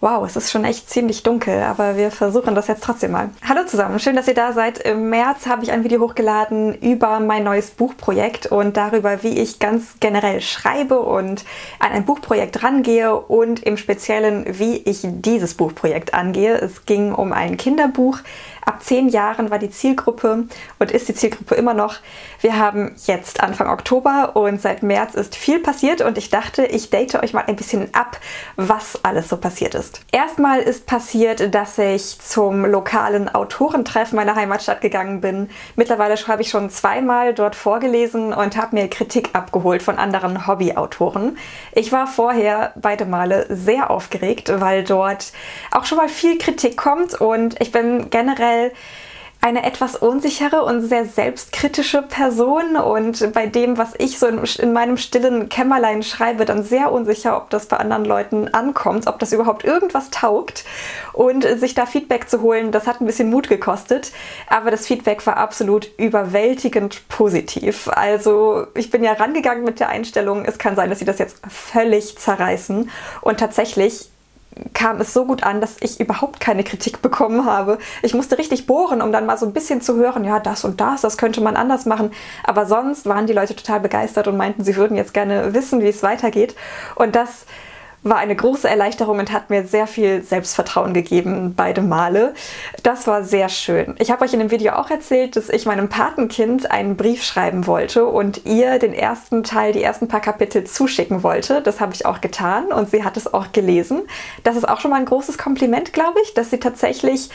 Wow, es ist schon echt ziemlich dunkel, aber wir versuchen das jetzt trotzdem mal. Hallo zusammen, schön, dass ihr da seid. Im März habe ich ein Video hochgeladen über mein neues Buchprojekt und darüber, wie ich ganz generell schreibe und an ein Buchprojekt rangehe und im Speziellen, wie ich dieses Buchprojekt angehe. Es ging um ein Kinderbuch. Ab 10 Jahren war die Zielgruppe und ist die Zielgruppe immer noch. Wir haben jetzt Anfang Oktober und seit März ist viel passiert und ich dachte, ich date euch mal ein bisschen ab, was alles so passiert ist. Erstmal ist passiert, dass ich zum lokalen Autorentreffen meiner Heimatstadt gegangen bin. Mittlerweile habe ich schon 2-mal dort vorgelesen und habe mir Kritik abgeholt von anderen Hobbyautoren. Ich war vorher beide Male sehr aufgeregt, weil dort auch schon mal viel Kritik kommt und ich bin generell eine etwas unsichere und sehr selbstkritische Person und bei dem, was ich so in meinem stillen Kämmerlein schreibe, dann sehr unsicher, ob das bei anderen Leuten ankommt, ob das überhaupt irgendwas taugt. Und sich da Feedback zu holen, das hat ein bisschen Mut gekostet, aber das Feedback war absolut überwältigend positiv. Also ich bin ja rangegangen mit der Einstellung, es kann sein, dass sie das jetzt völlig zerreißen und tatsächlich kam es so gut an, dass ich überhaupt keine Kritik bekommen habe. Ich musste richtig bohren, um dann mal so ein bisschen zu hören, ja, das und das könnte man anders machen. Aber sonst waren die Leute total begeistert und meinten, sie würden jetzt gerne wissen, wie es weitergeht. Und das war eine große Erleichterung und hat mir sehr viel Selbstvertrauen gegeben, beide Male. Das war sehr schön. Ich habe euch in dem Video auch erzählt, dass ich meinem Patenkind einen Brief schreiben wollte und ihr den ersten Teil, die ersten paar Kapitel zuschicken wollte. Das habe ich auch getan und sie hat es auch gelesen. Das ist auch schon mal ein großes Kompliment, glaube ich, dass sie tatsächlich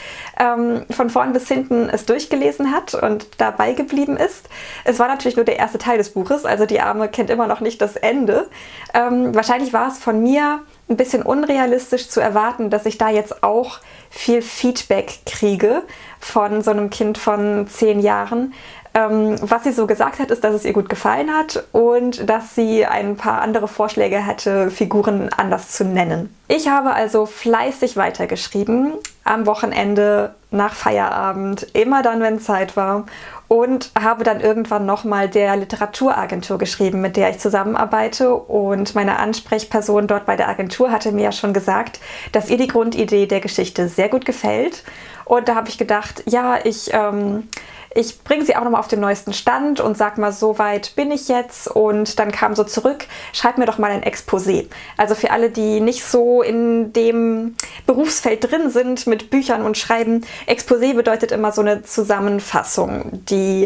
von vorn bis hinten es durchgelesen hat und dabei geblieben ist. Es war natürlich nur der erste Teil des Buches, also die Arme kennt immer noch nicht das Ende. Wahrscheinlich war es von mir ein bisschen unrealistisch zu erwarten, dass ich da jetzt auch viel Feedback kriege von so einem Kind von 10 Jahren. Was sie so gesagt hat, ist, dass es ihr gut gefallen hat und dass sie ein paar andere Vorschläge hätte, Figuren anders zu nennen. Ich habe also fleißig weitergeschrieben, am Wochenende, nach Feierabend, immer dann, wenn Zeit war und habe dann irgendwann nochmal der Literaturagentur geschrieben, mit der ich zusammenarbeite und meine Ansprechperson dort bei der Agentur hatte mir ja schon gesagt, dass ihr die Grundidee der Geschichte sehr gut gefällt und da habe ich gedacht, ja, ich bringe sie auch nochmal auf den neuesten Stand und sag mal, so weit bin ich jetzt. Und dann kam so zurück, schreib mir doch mal ein Exposé. Also für alle, die nicht so in dem Berufsfeld drin sind mit Büchern und Schreiben, Exposé bedeutet immer so eine Zusammenfassung, die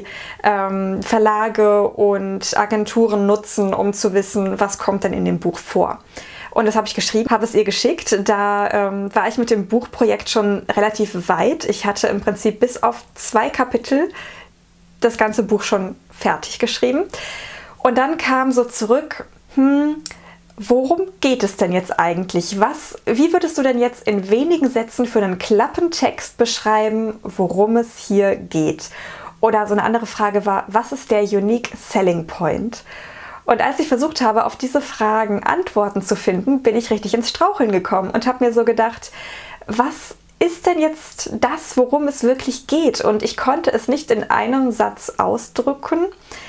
Verlage und Agenturen nutzen, um zu wissen, was kommt denn in dem Buch vor. Und das habe ich geschrieben, habe es ihr geschickt. Da war ich mit dem Buchprojekt schon relativ weit. Ich hatte im Prinzip bis auf 2 Kapitel das ganze Buch schon fertig geschrieben. Und dann kam so zurück, worum geht es denn jetzt eigentlich? Wie würdest du denn jetzt in wenigen Sätzen für einen Klappentext beschreiben, worum es hier geht? Oder so eine andere Frage war, was ist der Unique Selling Point? Und als ich versucht habe, auf diese Fragen Antworten zu finden, bin ich richtig ins Straucheln gekommen und habe mir so gedacht, was ist denn jetzt das, worum es wirklich geht? Und ich konnte es nicht in einem Satz ausdrücken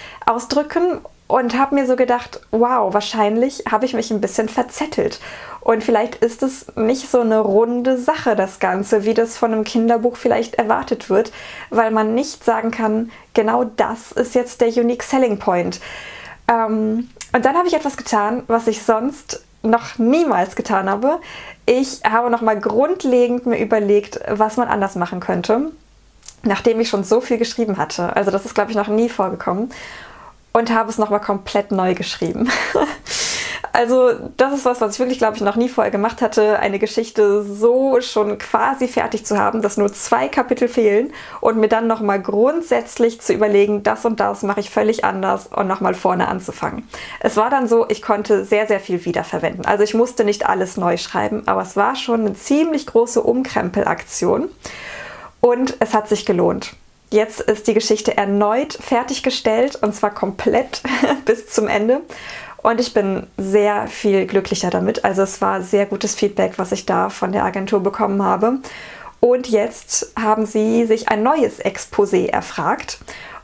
und habe mir so gedacht, wow, wahrscheinlich habe ich mich ein bisschen verzettelt. Und vielleicht ist es nicht so eine runde Sache, das Ganze, wie das von einem Kinderbuch vielleicht erwartet wird, weil man nicht sagen kann, genau das ist jetzt der Unique Selling Point. Und dann habe ich etwas getan, was ich sonst noch niemals getan habe. Ich habe nochmal grundlegend mir überlegt, was man anders machen könnte, nachdem ich schon so viel geschrieben hatte. Also das ist, glaube ich, noch nie vorgekommen. Und habe es nochmal komplett neu geschrieben. Also das ist was ich wirklich, glaube ich, noch nie vorher gemacht hatte, eine Geschichte so schon quasi fertig zu haben, dass nur 2 Kapitel fehlen und mir dann nochmal grundsätzlich zu überlegen, das und das mache ich völlig anders und nochmal vorne anzufangen. Es war dann so, ich konnte sehr, sehr viel wiederverwenden. Also ich musste nicht alles neu schreiben, aber es war schon eine ziemlich große Umkrempelaktion und es hat sich gelohnt. Jetzt ist die Geschichte erneut fertiggestellt und zwar komplett bis zum Ende. Und ich bin sehr viel glücklicher damit. Also es war sehr gutes Feedback, was ich da von der Agentur bekommen habe. Und jetzt haben sie sich ein neues Exposé erfragt.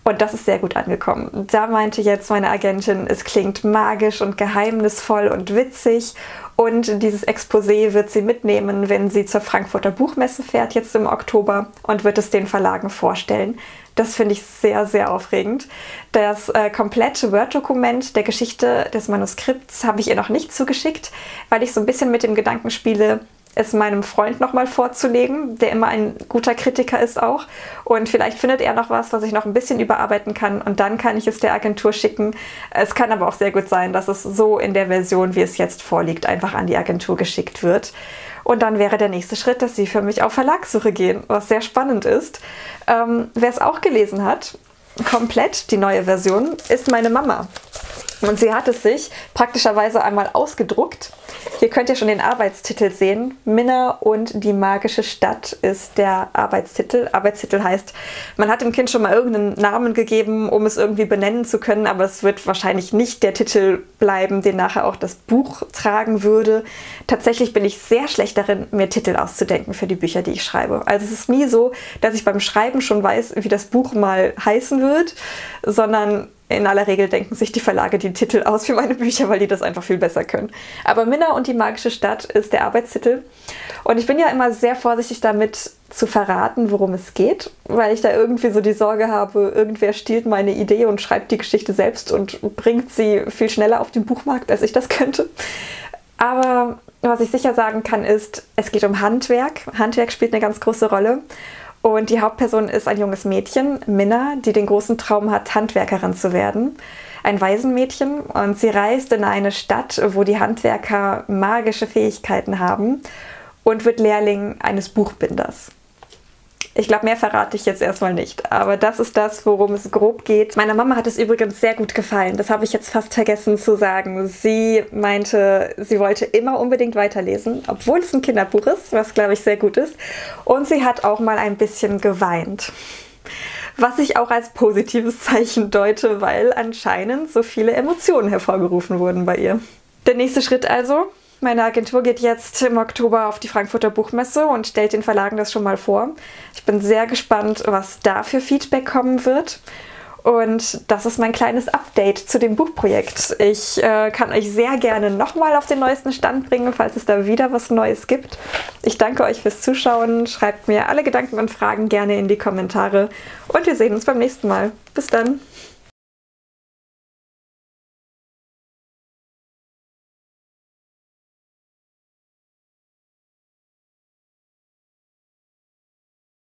Und das ist sehr gut angekommen. Da meinte jetzt meine Agentin, es klingt magisch und geheimnisvoll und witzig. Und dieses Exposé wird sie mitnehmen, wenn sie zur Frankfurter Buchmesse fährt, jetzt im Oktober, und wird es den Verlagen vorstellen. Das finde ich sehr, sehr aufregend. Das komplette Word-Dokument der Geschichte des Manuskripts habe ich ihr noch nicht zugeschickt, weil ich so ein bisschen mit dem Gedanken spiele, es meinem Freund nochmal vorzulegen, der immer ein guter Kritiker ist auch. Und vielleicht findet er noch was ich noch ein bisschen überarbeiten kann, und dann kann ich es der Agentur schicken. Es kann aber auch sehr gut sein, dass es so in der Version, wie es jetzt vorliegt, einfach an die Agentur geschickt wird. Und dann wäre der nächste Schritt, dass sie für mich auf Verlagssuche gehen, was sehr spannend ist. Wer es auch gelesen hat, komplett die neue Version, ist meine Mama. Und sie hat es sich praktischerweise einmal ausgedruckt. Hier könnt ihr schon den Arbeitstitel sehen. Minna und die magische Stadt ist der Arbeitstitel. Arbeitstitel heißt, man hat dem Kind schon mal irgendeinen Namen gegeben, um es irgendwie benennen zu können, aber es wird wahrscheinlich nicht der Titel bleiben, den nachher auch das Buch tragen würde. Tatsächlich bin ich sehr schlecht darin, mir Titel auszudenken für die Bücher, die ich schreibe. Also es ist nie so, dass ich beim Schreiben schon weiß, wie das Buch mal heißen wird, sondern in aller Regel denken sich die Verlage die Titel aus für meine Bücher, weil die das einfach viel besser können. Aber Minna und die magische Stadt ist der Arbeitstitel. Und ich bin ja immer sehr vorsichtig damit zu verraten, worum es geht, weil ich da irgendwie so die Sorge habe, irgendwer stiehlt meine Idee und schreibt die Geschichte selbst und bringt sie viel schneller auf den Buchmarkt, als ich das könnte. Aber was ich sicher sagen kann, ist, es geht um Handwerk. Handwerk spielt eine ganz große Rolle. Und die Hauptperson ist ein junges Mädchen, Minna, die den großen Traum hat, Handwerkerin zu werden. Ein Waisenmädchen, und sie reist in eine Stadt, wo die Handwerker magische Fähigkeiten haben, und wird Lehrling eines Buchbinders. Ich glaube, mehr verrate ich jetzt erstmal nicht, aber das ist das, worum es grob geht. Meiner Mama hat es übrigens sehr gut gefallen, das habe ich jetzt fast vergessen zu sagen. Sie meinte, sie wollte immer unbedingt weiterlesen, obwohl es ein Kinderbuch ist, was glaube ich sehr gut ist. Und sie hat auch mal ein bisschen geweint. Was ich auch als positives Zeichen deute, weil anscheinend so viele Emotionen hervorgerufen wurden bei ihr. Der nächste Schritt also. Meine Agentur geht jetzt im Oktober auf die Frankfurter Buchmesse und stellt den Verlagen das schon mal vor. Ich bin sehr gespannt, was da für Feedback kommen wird. Und das ist mein kleines Update zu dem Buchprojekt. Ich kann euch sehr gerne nochmal auf den neuesten Stand bringen, falls es da wieder was Neues gibt. Ich danke euch fürs Zuschauen. Schreibt mir alle Gedanken und Fragen gerne in die Kommentare. Und wir sehen uns beim nächsten Mal. Bis dann!